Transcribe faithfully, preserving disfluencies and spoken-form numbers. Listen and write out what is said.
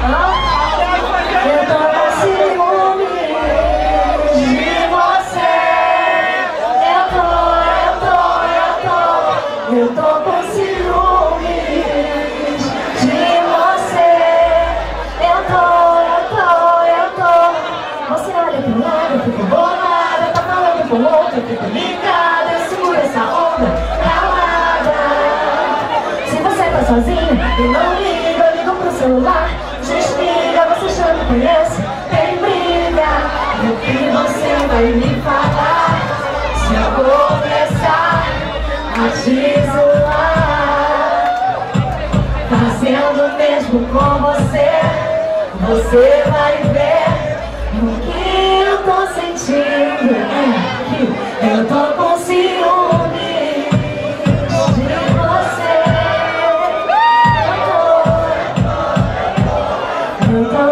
Eu tô com ciúme de você. Eu tô, eu tô, eu tô. Eu tô com ciúme de você. Eu tô, eu tô, eu tô. Você olha pro lado, eu fico bolada. Tá falando com outro, eu fico ligada. Eu seguro essa onda calada. Se você tá sozinho e não liga, eu ligo pro celular. Desliga, você já me conhece. Tem briga. E o que você vai me falar? Se eu começar a te zoar, fazendo o mesmo com você, você vai ver o que eu tô sentindo. É que eu tô com ciúme de você. Eu tô, eu tô